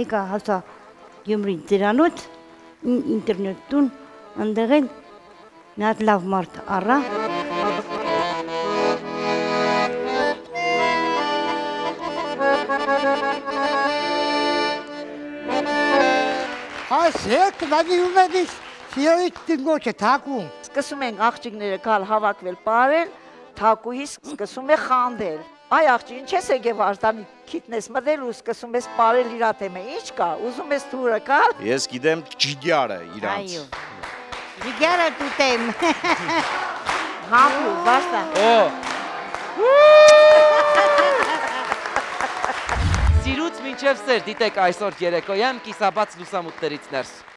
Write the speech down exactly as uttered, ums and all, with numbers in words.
եկա հասա Գյումրի ծերանոց, ինտերնետուն, ընդեղ էլ մի հատ լավ մարդ առա։ Հասեք, նագիվում են իս սիրոյից տնգոչ է թակում։ Սկսում ենք աղջիկները կալ հավակվել պարել, թակուհիս սկսում է խանդել։ Այ աղջի, ինչ ես եկև արտանի քիթնես մտել ու սկսում ես պարել իրատեմը, ինչ կա, ուզում ես թուրը կալ։ Ես գիտեմ ջիգյարը իրանց։ Այո, ջիգյարը տուտեմ։ Համլու, բաստա։ Սիրուց մինչև սեր, դիտեք այսօր երեկոյան կիսաբաց լուսամուտներից ներս։